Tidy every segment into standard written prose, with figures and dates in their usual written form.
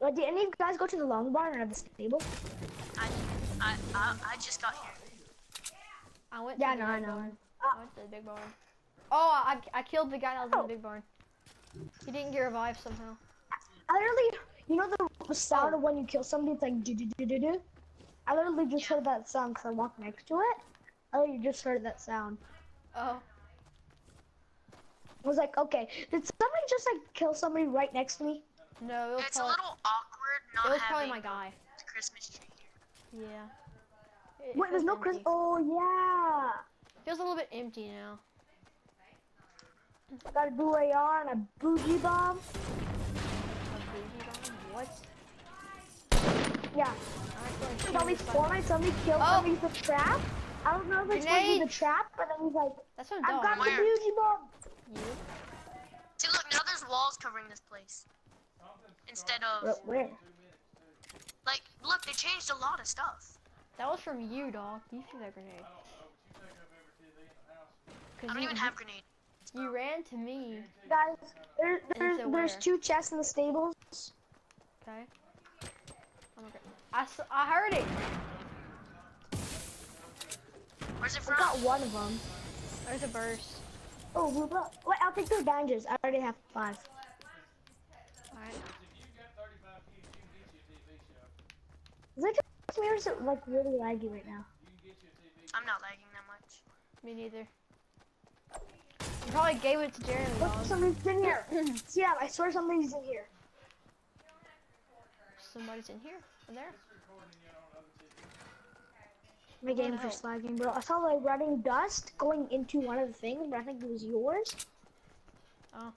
But did any of you guys go to the long barn or the stable? I just got here. I went. Yeah, to the I big know. barn. I went to the big barn. Oh, I killed the guy that was in the big barn. He didn't get revived somehow. I literally, you know the sound of when you kill somebody, it's like do do do do do. I literally just heard that sound because I walked next to it. I literally just heard that sound. Oh. I was like, okay, did somebody just like kill somebody right next to me? No, it was It's probably, a little awkward not it was probably having my guy. the Christmas tree here. Yeah. Wait, there's no Chris. Oh yeah. Feels a little bit empty now. I got a blue AR and a bougie bomb. A bougie bomb? What? Yeah. Somebody Fortnite, somebody killed somebody with a trap. I don't know if it's supposed to be the trap, but then he's like, That's what I've got the Where? bougie bomb. You? See, look, now there's walls covering this place. Instead of, Where? like, look, they changed a lot of stuff. That was from you, dog. You threw that grenade. I don't even have grenades. You ran to me. Guys, there's where? 2 chests in the stables. Okay. Oh my god. I heard it. Where's it I from? got one of them. There's a burst. Oh, wait, I'll take the bandages. I already have 5. Alright. Is it just me or is it like really laggy right now? I'm not lagging that much. Me neither. You probably gave it to Jeremy, Look, dog. somebody's in here. Yeah, I swear somebody's in here. Somebody's in here. In there. My game's just lagging, bro. I saw like running dust going into one of the things, but I think it was yours. Oh.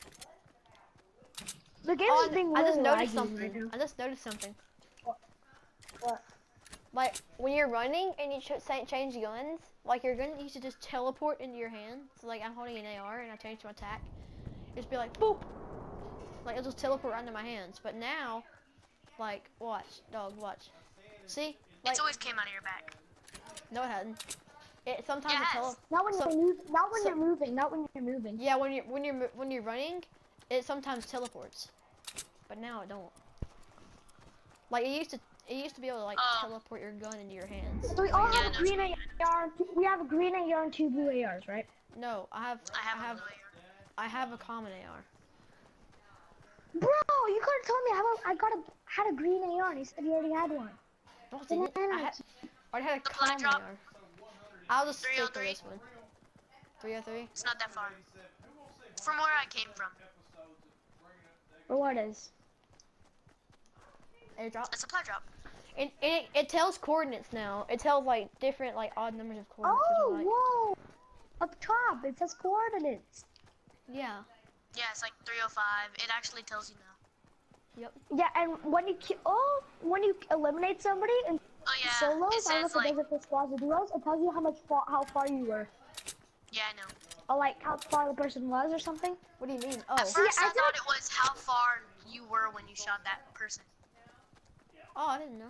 The game's just being I really just noticed laggy something. right now. I just noticed something. What? Like, when you're running and you change guns, like your gun used to just teleport into your hand. So like, I'm holding an AR and I change to attack. Just be like, boop! Like, it'll just teleport right into my hands. But now, like, watch, dog, watch. See? Like, It's always came out of your back. no, it hadn't. It sometimes Yes. it teleport. Not when you're moving. Not when you're moving. Yeah, when you're running, it sometimes teleports. But now it don't. Like, it used to be able to like teleport your gun into your hands. So we all have a green AR. We have a green AR and 2 blue ARs, right? No, I have a common AR. Bro, you could have told me had a green AR and he said you already had one. No, I didn't. I already had a Supply common drop. AR. I'll just stick with 303. this one. 303? It's not that far. It's from where I came from. Or what is? Airdrop. A supply drop. It tells coordinates now. It tells like different like odd numbers of coordinates. Oh, Like, whoa! Up top, it says coordinates. yeah. Yeah, it's like 305. It actually tells you now. Yep. Yeah, and when you eliminate somebody in Oh yeah. solos, It I don't know says if it like, does it for squads or duos, it tells you how far you were. yeah, I know. Or like how far the person was or something. What do you mean? Oh. At first, I I feel thought it was how far you were when you shot that person. Oh, I didn't know.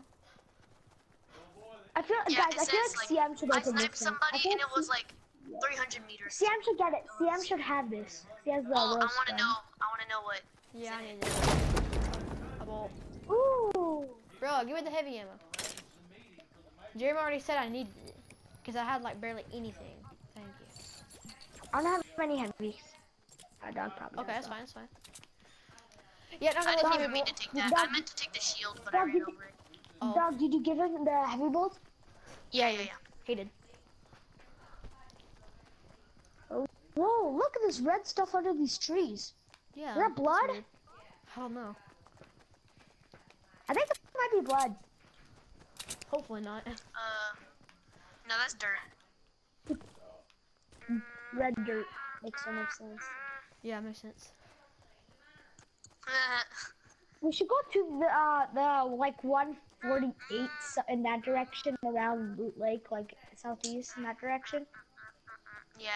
I feel Yeah, guys, it I feel says, like like, CM should I open sniped this one. somebody and it was like 300 meters. CM should get it. CM should have this. He has the Oh, I roast want to gun. know. I want to know what. Yeah, I need it. A bolt. Ooh. Bro, give me the heavy ammo. Jeremy already said I needed it. Because I had like barely anything. Thank you. I don't have many heavies. Our dog probably Okay, does, that's fine, that's fine. Yeah, no, I didn't no, even mean to take that. I meant to take the shield, but I ran over it. Oh. Dog, did you give him the heavy bolt? Yeah. He did. Whoa, look at this red stuff under these trees. Yeah. Is that that's blood? weird. I don't know. I think it might be blood. Hopefully not. No, that's dirt. Red dirt makes so much sense. Yeah, makes sense. We should go to the like 148 in that direction around Loot Lake, like southeast in that direction. Yeah,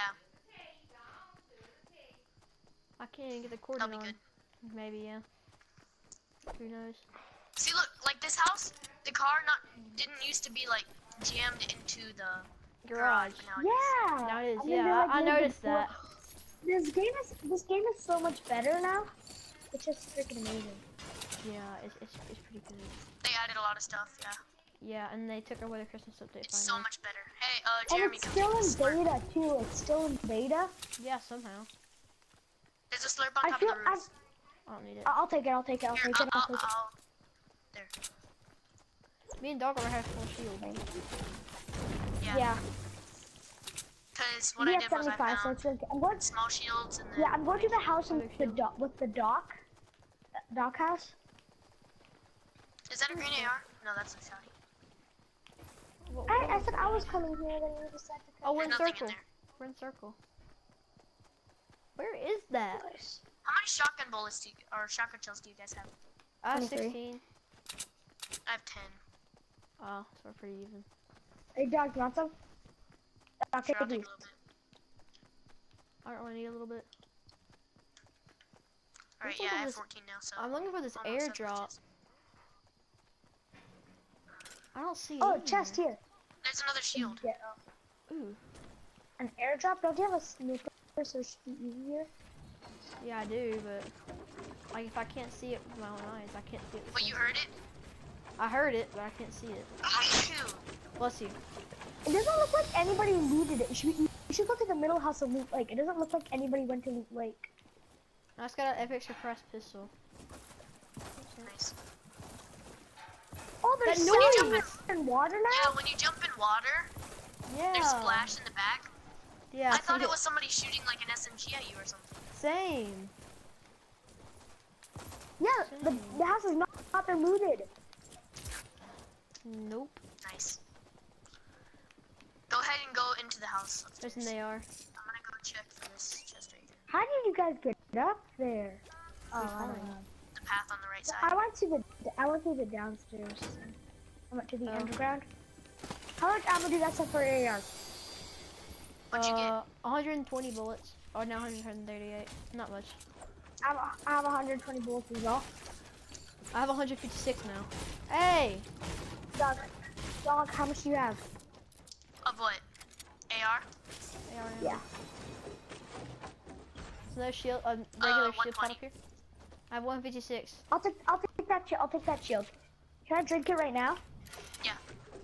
I can't even get the that'll coordinate be on. good. Maybe, yeah. Who knows? See, look, like this house, the car didn't used to be like jammed into the Garage. but now it is. Yeah. Now it is, I mean, yeah, they're, like, I moving noticed that. This game is so much better now. It's just freaking amazing. Yeah, it's pretty good. They added a lot of stuff, yeah. Yeah, and they took away the Christmas update It's finally. so much better. Hey, And Jeremy, it's come still take in this slurp. beta too. It's still in beta. Yeah, somehow. There's a slurp on I top feel of the roof. I don't need it. I'll take it. I'll take it. I'll Here, take it. I'll take it. there. Me and Dog already have full shield. Yeah. Yeah. Because what We I have did was I 75, so found it's good. I'm going. small shields and then... Yeah, I'm going to the house Oh, in big the shield. with the dock. Dock house. Is that a green AR? No, that's a shotty. I said I was coming here, then you decided to Oh, come. we're in There's nothing in circle. there. We're in circle. Where is that? How many shotgun bullets or shotgun shells do you guys have? I have 23. 16. I have 10. Oh, so we're pretty even. Hey, dog, you want some? Okay, Sure, I'll take a please. little bit. I don't really need a little bit. Alright, looking yeah, for I have this- 14 now, so... I'm looking for this almost up airdrop. to I don't see it. Oh, in chest there. here. There's another shield. Yeah. Ooh. An airdrop? Don't you have a sniper so it should be easier? Yeah, I do, but like if I can't see it with my own eyes, I can't see it. with But my- you heard it? I heard it, but I can't see it. Shoot. Bless you. It doesn't look like anybody looted it. You should go to the middle house of Loot Lake. It doesn't look like anybody went to Loot Lake. I just got an epic suppressed pistol. Nice. Oh, there's That someone noise! in water now? Yeah, when you jump in water, Yeah. there's splash in the back. Yeah. I thought it was somebody shooting like an SMG at you or something. Same. Yeah, the house is not been looted. Nope. Nice. Go ahead and go into the house. There's upstairs. an AR. I'm gonna go check for this chest right here. How did you guys get up there? Oh, I fine. don't know. The path on the right I side. went to the downstairs. I went to the Oh. underground. How much ammo do you guys have for AR? What'd you get? 120 bullets. Oh, now 138. Not much. I have 120 bullets as well. I have 156 now. Hey! Dog, how much do you have? Of what? AR? AR. Yeah. So no shield, regular shield pot 120. up here. I have 156. I'll take that. I'll take that shield. Can I drink it right now? Yeah.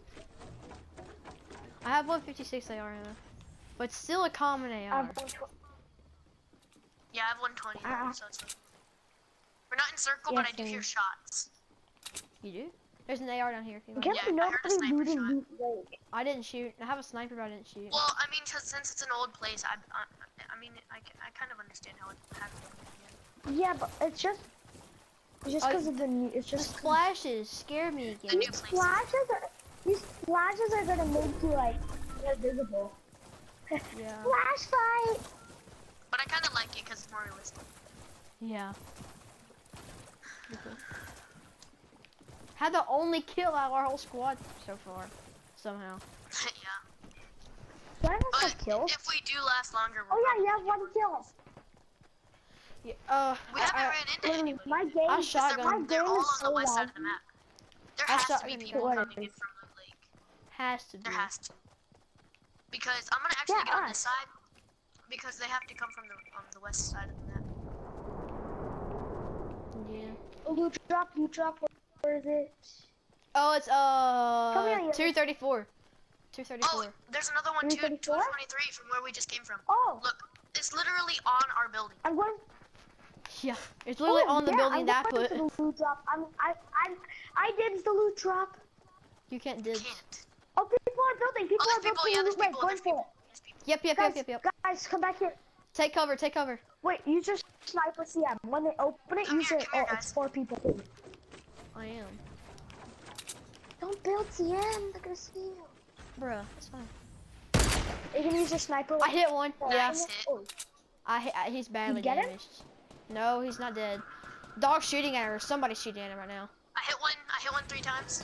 I have 156 AR in there. But still a common I AR. have 120. Yeah, I have 120 Uh-uh. so it's... We're not in circle, Yeah, but I do same. hear shots. You do? There's an AR down here. If you want. Guess Yeah, I heard a nobody sniper looted shot. Loot Lake. I didn't shoot. I have a sniper, but I didn't shoot. Well, I mean, since it's an old place, I kind of understand how it happened. Yeah, but it's just Oh, because of the new. It's The just splashes scare me The again. new place. these flashes are gonna make you like more visible. Yeah. Flash fight. But I kind of like it because it's more realistic. Yeah. Had the only kill out of our whole squad so far, somehow. Yeah. Do I have But a kill? if we do last longer, Oh we'll yeah, you have one kill. Yeah. we haven't ran into Literally, anybody. my yet. game. I shot my gun. They're game all is on so the west side loud. of the map. There I has shot to be gun. people What coming in is? from Loot Lake. Has to be. There has to. Because I'm gonna actually Yeah, get on us. this side. Because they have to come from the west side of the map. Yeah. You drop. Where is it? Oh, it's here, you- 234. 234. Oh, there's another one too. 334? 223 from where we just came from. Oh, Look, it's literally on our building. I'm going. Yeah. It's literally Oh, on the yeah, building I'm that going put. to the loot drop. I did the loot drop. You can't dibs. Can't. Oh, people are building. People Oh, are there's people. building. Yeah, there's Loot Lake. people. Going There's for people. it. There's people. Yep, yep, Guys, yep, yep, yep. guys, come back here. Take cover, take cover. Wait, use your sniper CM. When they open it, Come use here, it. come here, Oh, it's guys. 4 people. I am. Don't build CM. They're gonna see you. Bruh, that's fine. You can use your sniper. I hit one. Yeah. Nice hit. Oh, He's badly get him? damaged. No, he's not dead. Dog's shooting at her. or Somebody's shooting at him right now. I hit one 3 times.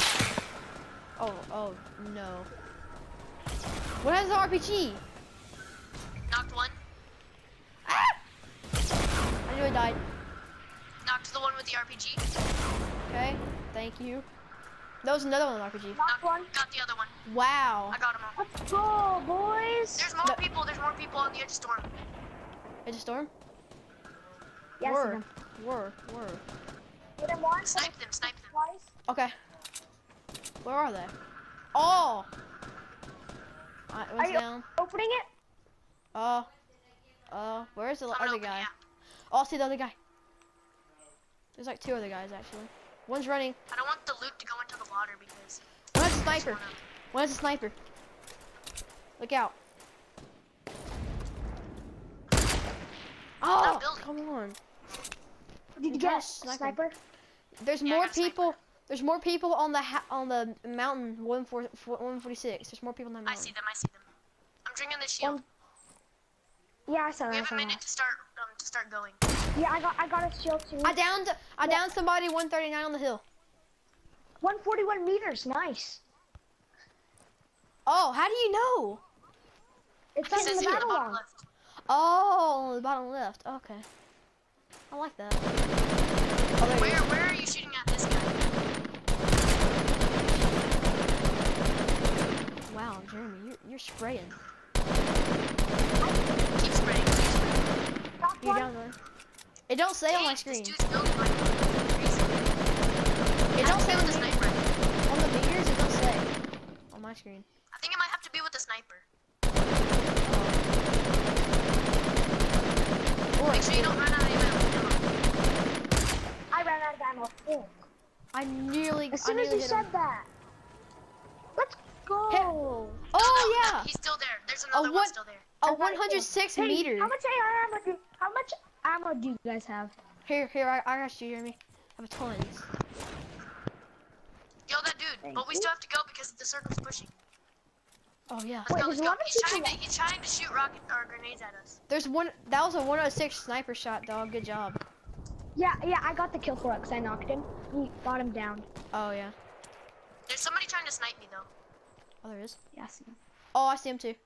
Oh no. What has the RPG? Knocked one. Ah! I nearly died. Knocked the one with the RPG. Okay, thank you. That was another one with RPG. knocked one. Got the other one. Wow. I got him all. Let's go, boys. There's more No. people. There's more people on the edge of storm. It's a storm? Yes, Were. ma'am. Were. Hit him once. Snipe them, snipe them. Twice. Okay. Where are they? Oh! Alright, Are one's you down. opening it? Where's the I'm other open, guy? yeah. Oh, I see the other guy. There's like 2 other guys, actually. One's running. I don't want the loot to go into the water because One has a I just sniper. wanna- One has a sniper. Look out. Oh, building. come on. Did you You get got a a sniper. sniper? There's Yeah, I more got a sniper. people. There's more people on the mountain 146. There's more people on that I mountain. see them, I see them. I'm drinking the shield. Yeah, I saw We that. have a minute to start going. Yeah, I got a shield too. I downed somebody 139 on the hill. 141 meters. Nice. Oh, how do you know? It's It like in says the here, battle bottom log. left. Oh, on the bottom left. Okay. I like that. Oh, there you go. Where are you shooting at this guy? Wow, Jeremy, you're spraying. Keep spraying, keep spraying. Got You're one. down there. It don't say on my Dang, screen. This dude's building like crazy. It don't say with on the the sniper. on the meters. It don't say on my screen. I think it might have to be with the sniper. Or Make sure you don't run out of ammo. I ran out of ammo. Oh. I nearly. As soon I as nearly you hit said him. that. Let's go. Hit. No, Oh yeah. he's still there. There's A another one what? still there. A I got it. 106 Hey, meters. How much ammo do you guys have? Here, I got you, Jeremy. I have tons. Yo, that dude. But we still have to go because the circle's pushing. Oh yeah. Let's Wait, go, there's let's a go. lot of people He's trying to shoot rocket or grenades at us. There's one. That was a 106 sniper shot, dog. Good job. Yeah, I got the kill for it because I knocked him. He got him down. Oh yeah. There's somebody trying to snipe me though. Oh, there is. Yeah, I see him. Oh, I see him too.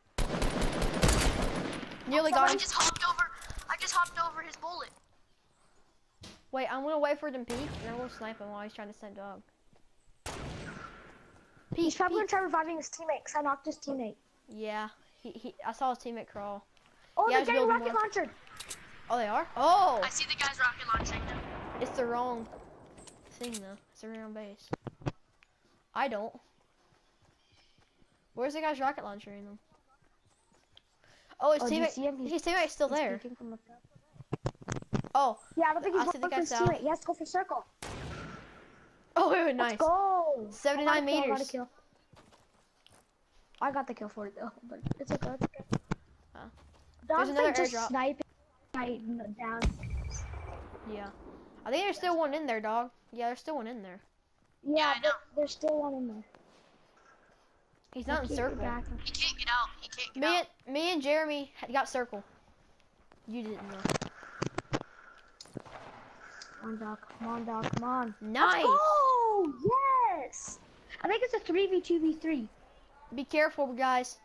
Nearly got I him. just hopped over his bullet. Wait, I'm gonna wait for him to peek, and I'm gonna snipe him while he's trying to snipe dog. He's Peek, probably peek. gonna try reviving his teammate because I knocked his teammate. Yeah. I saw his teammate crawl. Oh, Yeah, they're he's getting building rocket more. launcher. Oh, they are. Oh, I see the guys rocket launching them. it's the wrong thing though. It's the wrong base. I don't. Where's the guy's rocket launcher in them? Oh, his Oh, do you teammate. see him? His teammate's still He's there. peeking from up there. Oh. Yeah, I don't think I he's see the going for guy his south. teammate. He has to go for circle. Oh, Let's nice. go. 79 I got a meters. kill. I got the kill for it though, but it's okay. It's okay. Huh. Dog's another like just airdrop. sniping right down. Yeah. I think there's still one in there, dog. Yeah, there's still one in there. Yeah, I know. there's still one in there. He's not in Keep circle. back. He can't get out. He can't get out. Me and Jeremy got circle. You didn't know. Come on, dog. Come on, dog. Come on. Nice. Let's go! Yes! I think it's a 3v2v3. Be careful, guys.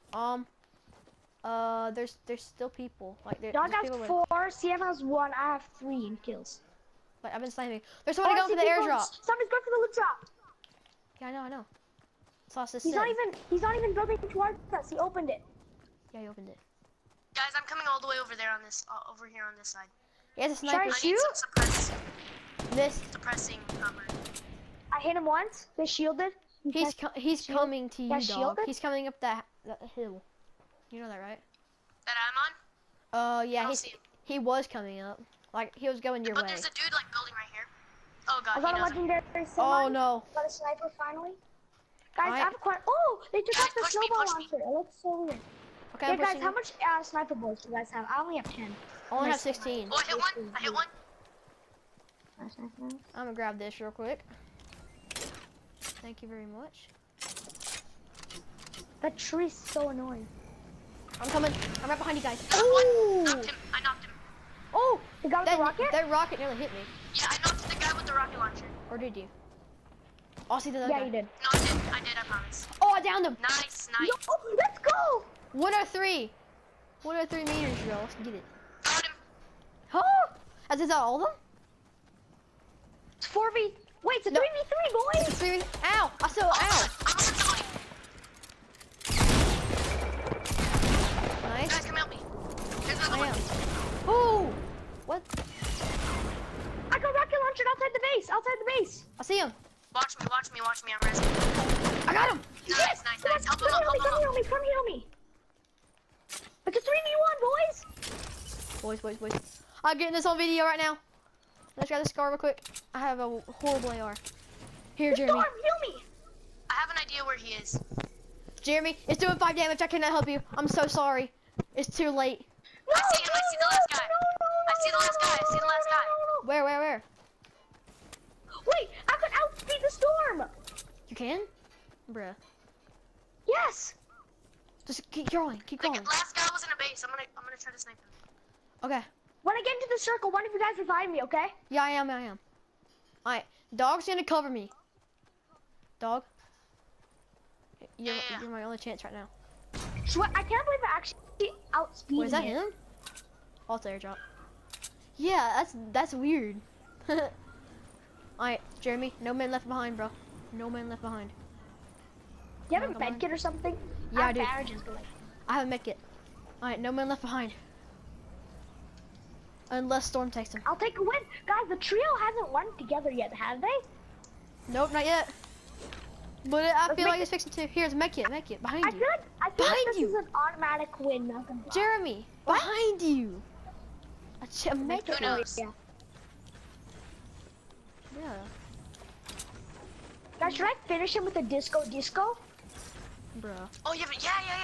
There's still people. Like there's Dog people has with, 4, CM has 1, I have 3 in kills. like I've been sniping. There's somebody Oh, I going for see the people- airdrop. Somebody's going for the loot drop. Yeah, I know. Saw this. He's not even building towards us. He opened it. Yeah, he opened it. Guys, I'm coming all the way over there on this, over here on this side. He has a Should I sniper. I need shoot? some Missed. suppressing cover. I hit him once. They shielded. He's Shield? coming to you, Yeah, dog. shielded? He's coming up that hill. You know that, right? That I'm on? Yeah. I don't see him. He was coming up. Like he was going your But way. there's a dude like building right here. Oh god, I he got a knows me. legendary Oh semi. no. Got a sniper finally. Guys, I- I have a question. Oh, they took Guys, out the push me, snowball push me. launcher. It looks so weird. Okay, Yeah, I'm guys, pushing how you. much sniper bullets do you guys have? I only have 10. I only have Nice. 16. Oh, I hit one. I hit one. Nice, nice, nice. I'm gonna grab this real quick. Thank you very much. That tree's so annoying. I'm coming. I'm right behind you guys. Knocked one. Knocked him. I knocked him. Oh! The guy with the rocket? That rocket nearly hit me. Yeah, I knocked the guy with the rocket launcher. Or did you? Oh, I see the other Yeah, guy. you did. No, I did. I promise. Oh, I downed him. Nice, nice. Yo, let's go! 103. 103 meters, bro. Let's get it. Got him. Oh! Is that all of them? It's 4v. Wait, it's a No. 3v3, boys! Three. Ow! I still. Ow! I'm on the building. Nice. Guys, come help me. There's another I one. am. Oh! What? I got rocket launched outside the base. Boys. I'm getting this on video right now. Let's grab this scar real quick. I have a horrible AR. Here, Jeremy. Storm, heal me. I have an idea where he is. Jeremy, it's doing 5 damage. I cannot help you. I'm so sorry. It's too late. No, I see him. I see the last guy. I see the last guy. I see the last guy. Where? Wait, I could outspeed the storm. You can? Bruh. Yes. Just keep going. Keep The going. last guy was in a base. I'm gonna try to snipe him. Okay. When I get into the circle, one of you guys revive me, okay? Yeah, I am. Alright. Dog's gonna cover me. Dog. You're my only chance right now. I can't believe I actually outspeeded Wait, is that him? Oh, it's airdrop. Yeah, that's weird. Alright, Jeremy, no man left behind, bro. No man left behind. Do you have a Come on. med kit or something? Yeah, I do. Bandages, but like, I have a med kit. Alright, no man left behind. Unless Storm takes him. I'll take a win. Guys, the trio hasn't won together yet, have they? Nope, not yet. But I Let's feel make like it's fixing to. Here's med kit behind I you. feel like Behind this you. is an automatic win. Not gonna lie. Jeremy, What? behind you. A med kit. Who knows? Yeah. Yeah. Guys, should I finish him with a disco? Bruh. Oh yeah.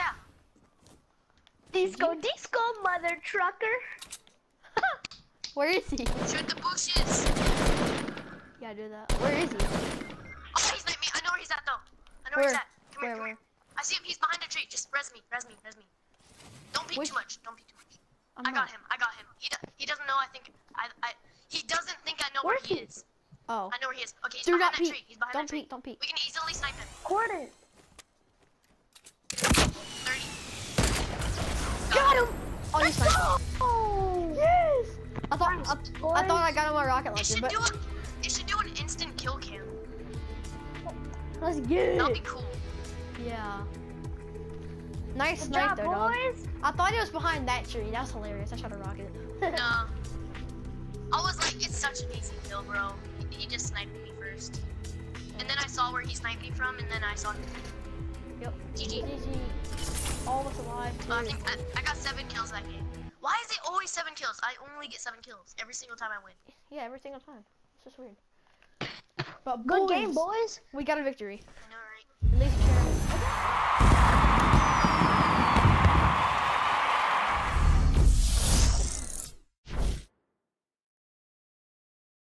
Disco, mother trucker. Where is he? Shoot the bushes. Yeah, do that. Where is he? Oh, he's not me. I know where he's at though. I know where Where? he's at. Come here. Where? I see him. He's behind a tree. Just res me. Don't peek Which- too much. I'm I got not. him. He doesn't know. I think he doesn't think I know Where's where he he? is. Oh. I know where he is. Okay, he's Do behind not that peek. tree. He's behind Don't that tree. peek. Don't peek. We can easily snipe him. Coordinate. 30. Got him! Oh, you sniped. Oh! Yes! I thought I got him on a rocket It launcher, should but do it should do an instant kill cam. let's get That'll it. be cool. Yeah. Nice Good snipe job, though, dog. boys. I thought it was behind that tree. That's hilarious. I shot a rocket. No. I was like, it's such an easy kill, bro. He just sniped me first. And then I saw where he sniped me from, and then I saw him. Yep. GG. GG. All of us alive. I Too. think I got 7 kills that game. Why is it always 7 kills? I only get 7 kills every single time I win. Yeah, every single time. It's just weird. But Good boys, game, boys. we got a victory. I know, right? At least Jeremy.